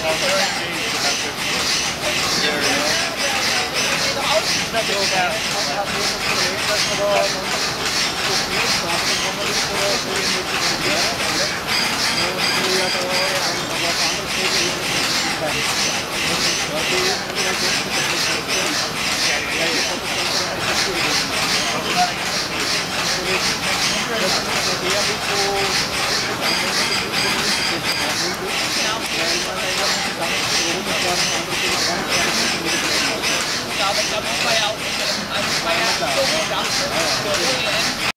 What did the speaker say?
Aber ich glaube, das war ja auch, das war ja so gedacht,